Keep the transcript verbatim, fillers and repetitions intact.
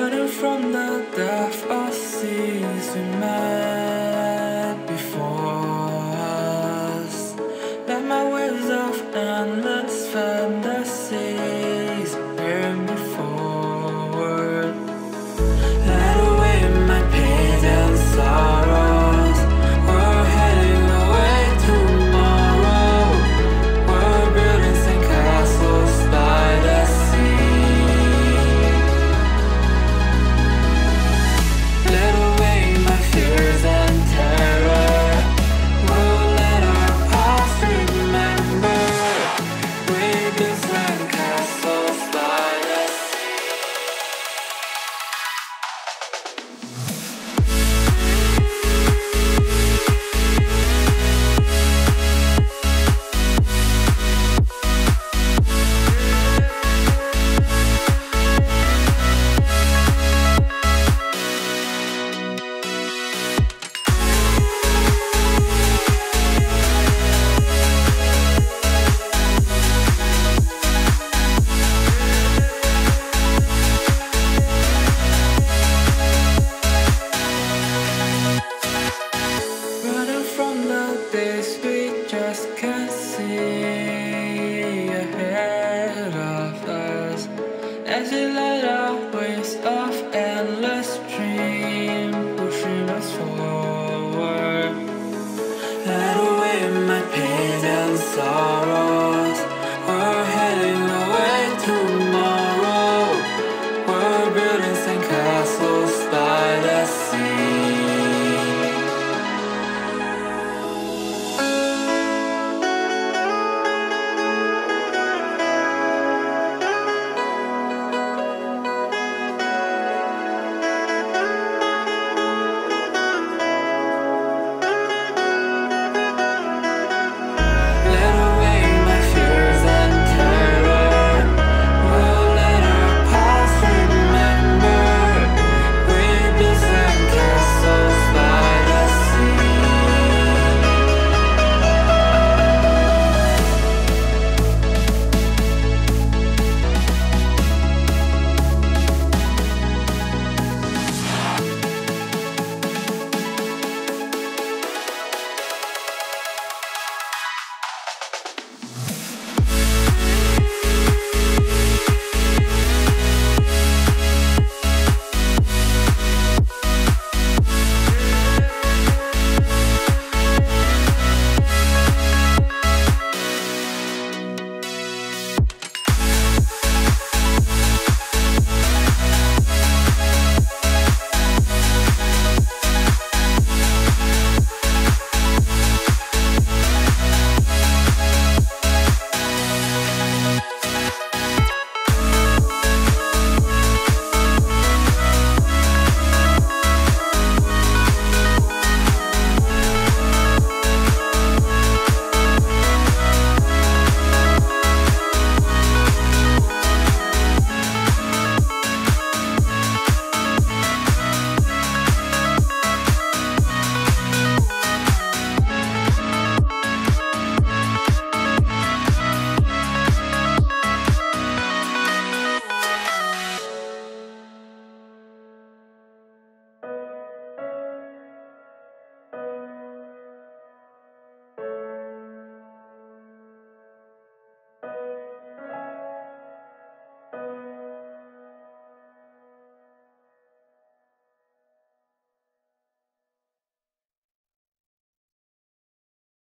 Running from the depth of seas we met before us. Let my waves of endless fantasies bear me forward. Let away my pain and sorrows. We're heading away tomorrow. We're building sandcastles by the sea. Let away my fears and terror. We'll let our past remember. We build sandcastles by the sea. Running from the days we just can't see ahead of us, as we light our waves of endless dream pushing us forward. Let away my pain and sorrow.